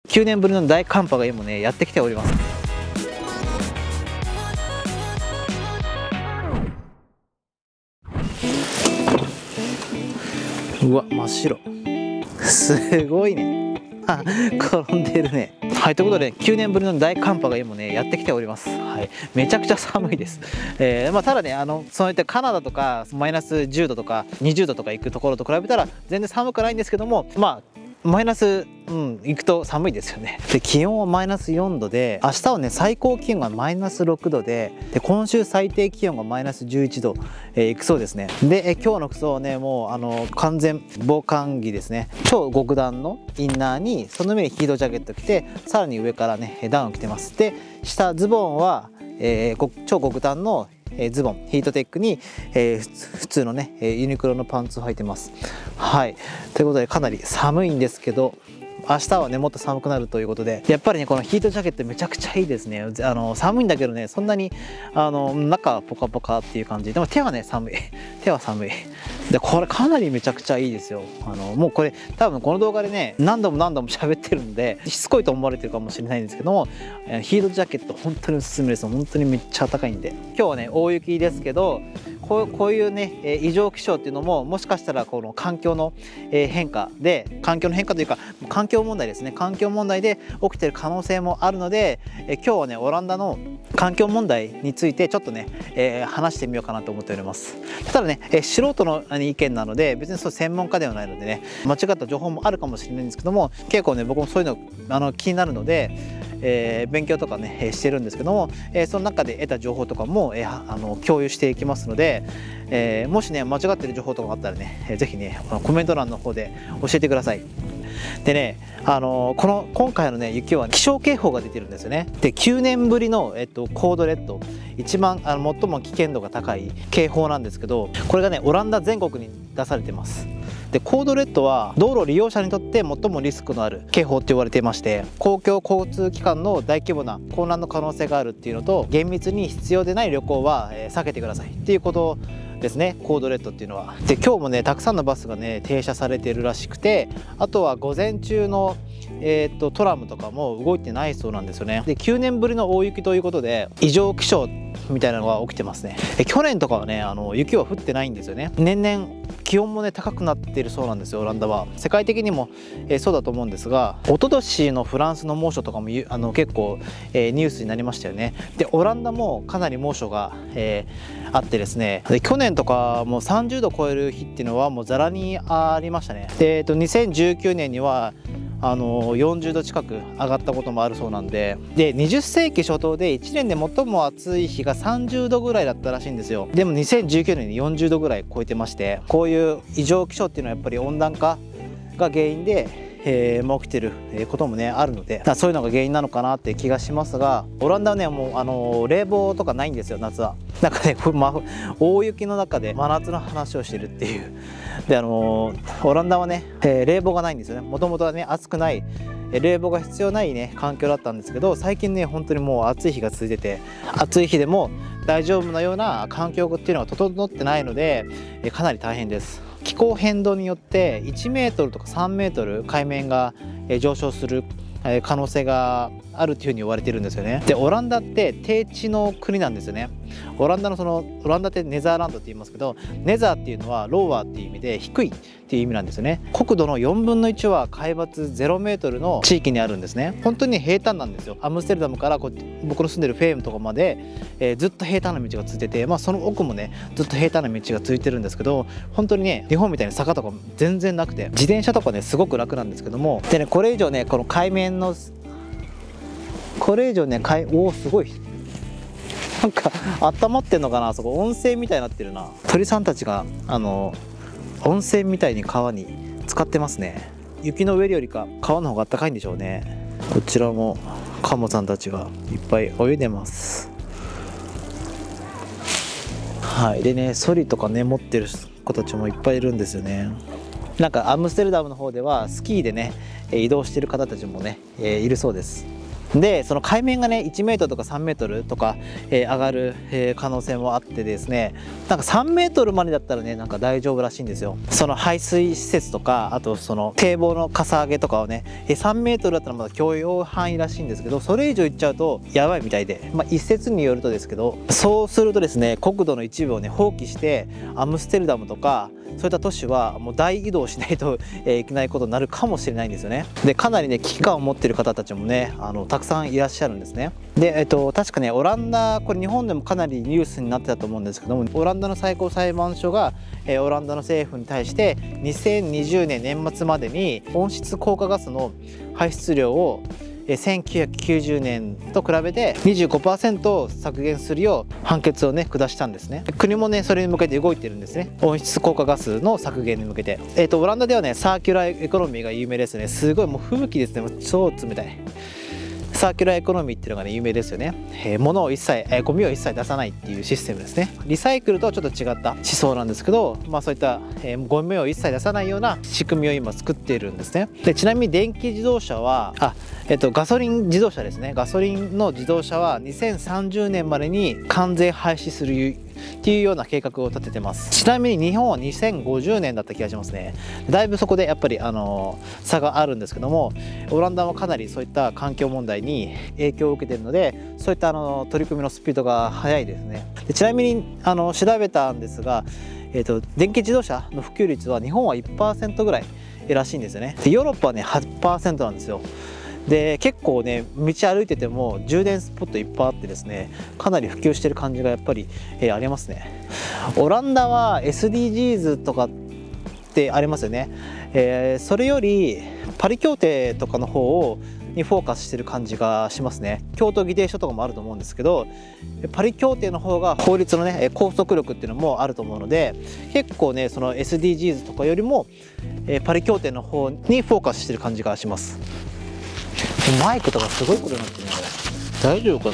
9年ぶりの大寒波が今ねやってきております。うわ、真っ白。すごいね。転んでるね。はい、ということで9年ぶりの大寒波が今ねやってきております。はい、めちゃくちゃ寒いです。ただね、そういったカナダとかマイナス10度とか20度とか行くところと比べたら全然寒くないんですけども、マイナス、行くと寒いですよね。で、気温はマイナス4度で、明日はね最高気温がマイナス6度で、今週最低気温がマイナス11度、いくそうですね。で、今日の服装はねもう完全防寒着ですね。超極暖のインナーにその上にヒートジャケット着て、さらに上からねダウンを着てます。で、下ズボンは、超極暖のズボンヒートテックに、普通のねユニクロのパンツを履いてます。はい、ということでかなり寒いんですけど、明日はねもっと寒くなるということで、やっぱりねこのヒートジャケットめちゃくちゃいいですね。寒いんだけどね、そんなに中はポカポカっていう感じでも、手はね寒い手は寒いで、これかなりめちゃくちゃいいですよ。もうこれ多分この動画でね何度も喋ってるのでしつこいと思われてるかもしれないんですけども、ヒートジャケット本当におすすめです。本当にめっちゃ暖かいんで。今日はね大雪ですけど、こういうね異常気象っていうのももしかしたらこの環境の変化で、環境の変化というか環境問題ですね、環境問題で起きてる可能性もあるので、今日はねオランダの環境問題についてちょっとね、話してみようかなと思っております。ただね、素人の意見なので別にそう専門家ではないのでね、間違った情報もあるかもしれないんですけども、結構ね僕もそういうの気になるので、勉強とかねしてるんですけども、その中で得た情報とかも共有していきますので、もしね間違ってる情報とかあったらね是非ねコメント欄の方で教えてください。でね、今回のね雪は気象警報が出てるんですよね。で、9年ぶりの、コードレッド、一番最も危険度が高い警報なんですけど、これがねオランダ全国に出されてます。で、コードレッドは道路利用者にとって最もリスクのある警報って言われていまして、公共交通機関の大規模な混乱の可能性があるっていうのと、厳密に必要でない旅行は避けてくださいっていうことですね、コードレッドっていうのは。で、今日もねたくさんのバスがね停車されているらしくて、あとは午前中のトラムとかも動いてないそうなんですよね。で、9年ぶりの大雪ということで異常気象みたいなのが起きてますね。去年とかはね雪は降ってないんですよね。年々気温もね高くなっているそうなんですよ、オランダは。世界的にもそうだと思うんですが、一昨年のフランスの猛暑とかも結構ニュースになりましたよね。で、オランダもかなり猛暑があってですね、で去年とかもう30度超える日っていうのはもうざらにありましたね。で、2019年には40度近く上がったこともあるそうなんで、20世紀初頭で1年で最も暑い日が30度ぐらいだったらしいんですよ。でも2019年に40度ぐらい超えてまして、こういう異常気象っていうのはやっぱり温暖化が原因で起きてることもねあるので、そういうのが原因なのかなって気がしますが、オランダはねもう冷房とかないんですよ、夏は。なんかね大雪の中で真夏の話をしてるっていう。でオランダはね、冷房がないんですよね。もともとはね暑くない冷房が必要ないね環境だったんですけど、最近ね本当にもう暑い日が続いてて、暑い日でも大丈夫なような環境っていうのが整ってないので、かなり大変です。気候変動によって1メートルとか3メートル海面が上昇する可能性があるというふうに言われてるんですよね。で、オランダって低地の国なんですよね。オランダってネザーランドって言いますけど、ネザーっていうのはローワーっていう意味で低いっていう意味なんですよね。国土の4分の1は海抜0メートルの地域にあるんですね。本当に平坦なんですよ。アムステルダムから僕の住んでるフェームとかまで、ずっと平坦な道が続いてて、その奥もねずっと平坦な道が続いてるんですけど、本当にね日本みたいに坂とかも全然なくて、自転車とかねすごく楽なんですけども、でねこれ以上ねこの海面のこれ以上ねおーすごい、なんか温まってんのかな、そこ温泉みたいになってるな。鳥さんたちが温泉みたいに川に浸かってますね。雪の上よりか川の方が暖かいんでしょうね。こちらもカモさんたちがいっぱい泳いでます。はい、でねソリとかね持ってる子たちもいっぱいいるんですよね。なんかアムステルダムの方ではスキーでね移動してる方たちもねいるそうです。 でその海面がね1メートルとか3メートルとか、上がる、可能性もあってですね、なんか3メートルまでだったらねなんか大丈夫らしいんですよ。その排水施設とか、あとその堤防のかさ上げとかをね、3メートルだったらまだ許容範囲らしいんですけど、それ以上いっちゃうとやばいみたいで、一説によるとですけど、そうするとですね国土の一部をね放棄してアムステルダムとかそういった都市はもう大移動しないといけないことになるかもしれないんですよね。でかなりね危機感を持っている方たちもねたくさんいらっしゃるんですね。で、確かねオランダ、これ日本でもかなりニュースになってたと思うんですけども、オランダの最高裁判所が、オランダの政府に対して2020年年末までに温室効果ガスの排出量を1990年と比べて 25% 削減するよう判決をね下したんですね。国もねそれに向けて動いてるんですね。温室効果ガスの削減に向けて、オランダではねサーキュラーエコノミーが有名ですね。すごいもう吹雪ですね。もう超冷たいサーキュラーエコノミーっていうのがね有名ですよね。物を一切、ゴミを一切出さないっていうシステムですね。リサイクルとはちょっと違った思想なんですけど、そういった、ゴミを一切出さないような仕組みを今作っているんですね。でちなみに電気自動車はガソリン自動車ですね。ガソリンの自動車は2030年までに関税廃止するっていうような計画を立ててます。ちなみに日本は2050年だった気がしますね。だいぶそこでやっぱり差があるんですけども、オランダはかなりそういった環境問題に影響を受けているので、そういった取り組みのスピードが速いですね。でちなみに調べたんですが、電気自動車の普及率は日本は 1% ぐらいらしいんですよね。でヨーロッパはね 8% なんですよ。で結構ね道歩いてても充電スポットいっぱいあってですね、かなり普及してる感じがやっぱり、ありますね。オランダは SDGs とかってありますよね。それよりパリ協定とかの方にフォーカスしてる感じがしますね。京都議定書とかもあると思うんですけど、パリ協定の方が法律のね拘束力っていうのもあると思うので、結構ねその SDGs とかよりもパリ協定の方にフォーカスしてる感じがします。マイクとかすごいことになってるね。これ大丈夫かな、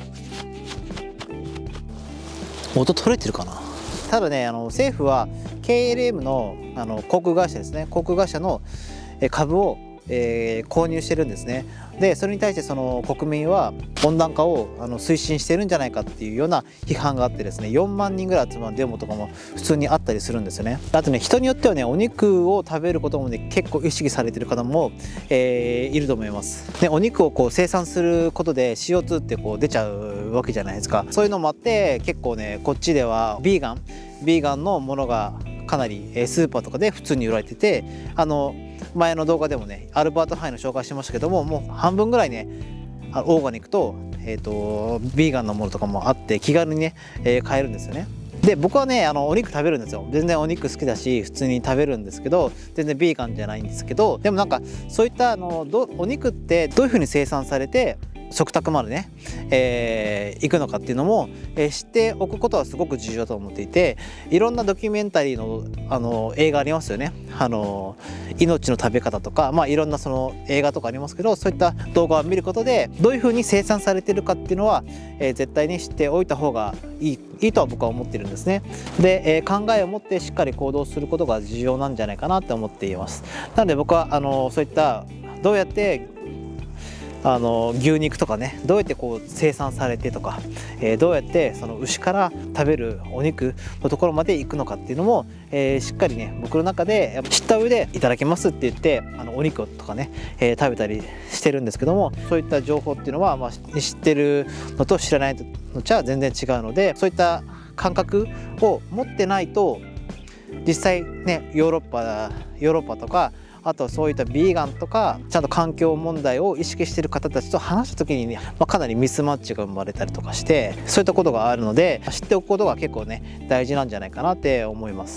音取れてるかな。ただね政府は KLM の航空会社ですね、航空会社の株を購入してるんですね。でそれに対してその国民は温暖化を推進してるんじゃないかっていうような批判があってですね、4万人ぐらい集まるデモとかも普通にあったりするんですよね。あとね人によってはねお肉を食べることもね結構意識されてる方も、いると思います。でお肉をこう生産することで CO2 ってこう出ちゃうわけじゃないですか。そういうのもあって結構ねこっちではビーガンのものがかなりスーパーとかで普通に売られてて、前の動画でもねアルバートハイの紹介しましたけども、もう半分ぐらいねオーガニックと、ビーガンのものとかもあって気軽にね、買えるんですよね。で僕はねお肉食べるんですよ。全然お肉好きだし普通に食べるんですけど、全然ビーガンじゃないんですけど、でもなんかそういったお肉ってどういうふうに生産されて食卓までね、行くのかっていうのも、知っておくことはすごく重要だと思っていて、いろんなドキュメンタリーの映画ありますよね。命の食べ方とか、いろんなその映画とかありますけど、そういった動画を見ることでどういうふうに生産されてるかっていうのは、絶対に知っておいた方がいいとは僕は思ってるんですね。で、考えを持ってしっかり行動することが重要なんじゃないかなって思っています。なので僕はそういったどうやって牛肉とかねどうやってこう生産されてとか、どうやってその牛から食べるお肉のところまで行くのかっていうのも、しっかりね僕の中で知った上でいただきますって言ってお肉とかね、食べたりしてるんですけども、そういった情報っていうのは、知ってるのと知らないのじゃ全然違うので、そういった感覚を持ってないと実際ねヨーロッパとかあとそういったビーガンとかちゃんと環境問題を意識している方たちと話した時にね、かなりミスマッチが生まれたりとかして、そういったことがあるので知っておくことが結構ね大事なんじゃないかなって思います。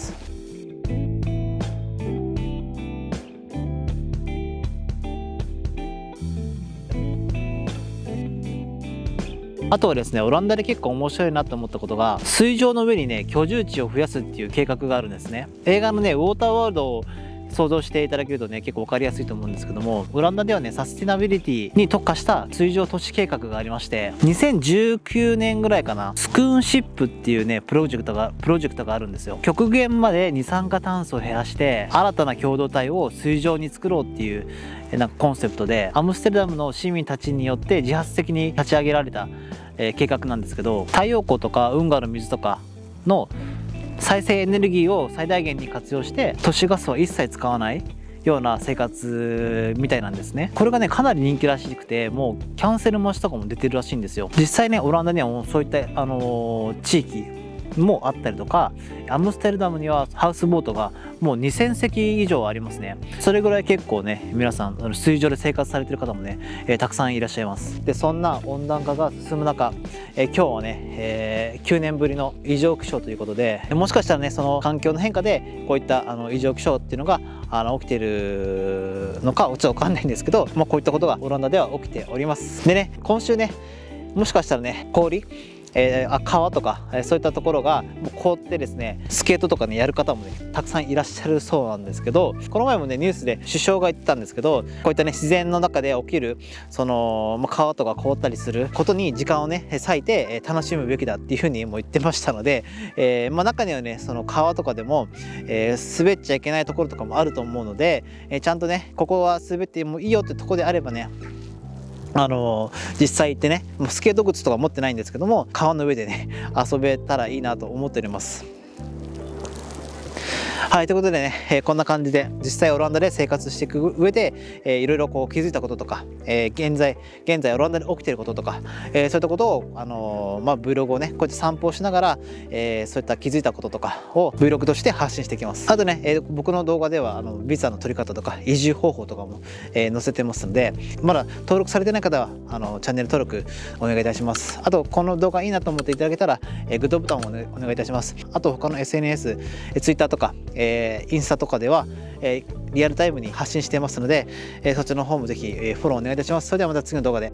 あとはですねオランダで結構面白いなと思ったことが、水上の上にね居住地を増やすっていう計画があるんですね。映画のねウォーターワールド想像していただけるとね結構分かりやすいと思うんですけども、オランダではねサスティナビリティに特化した水上都市計画がありまして、2019年ぐらいかな、スクーンシップっていうねプロジェクトがあるんですよ。極限まで二酸化炭素を減らして新たな共同体を水上に作ろうっていうなんかコンセプトで、アムステルダムの市民たちによって自発的に立ち上げられた計画なんですけど、太陽光とか運河の水とかの再生エネルギーを最大限に活用して都市ガスを一切使わないような生活みたいなんですね。これがねかなり人気らしくて、もうキャンセル待ちとかも出てるらしいんですよ。実際ねオランダにはもうそういった、地域もあったりとか、アムステルダムにはハウスボートがもう2000隻以上ありますね。それぐらい結構ね皆さん水上で生活されてる方もね、たくさんいらっしゃいます。でそんな温暖化が進む中、今日はね、9年ぶりの異常気象ということで、もしかしたらねその環境の変化でこういった異常気象っていうのが起きているのかちょっと分かんないんですけど、こういったことがオランダでは起きております。でね今週ねもしかしたらね氷川とかそういったところがもう凍ってですね、スケートとかねやる方もねたくさんいらっしゃるそうなんですけど、この前もねニュースで首相が言ってたんですけど、こういったね自然の中で起きるその、川とか凍ったりすることに時間をね割いて楽しむべきだっていうふうにも言ってましたので、中にはねその川とかでも、滑っちゃいけないところとかもあると思うので、ちゃんとねここは滑ってもいいよってとこであればね実際行ってね、もうスケート靴とか持ってないんですけども川の上でね遊べたらいいなと思っております。はい、ということでね、こんな感じで実際オランダで生活していく上で、いろいろこう気づいたこととか、現在オランダで起きていることとか、そういったことをVlog をねこうやって散歩をしながら、そういった気づいたこととかを Vlog として発信していきます。あとね、僕の動画ではビザの取り方とか移住方法とかも、載せてますので、まだ登録されてない方はチャンネル登録お願いいたします。あとこの動画いいなと思っていただけたら、グッドボタンを、お願いいたします。あと他の SNS、Twitter とかインスタとかでは、リアルタイムに発信していますので、そっちの方もぜひフォローお願いいたします。それではまた次の動画で。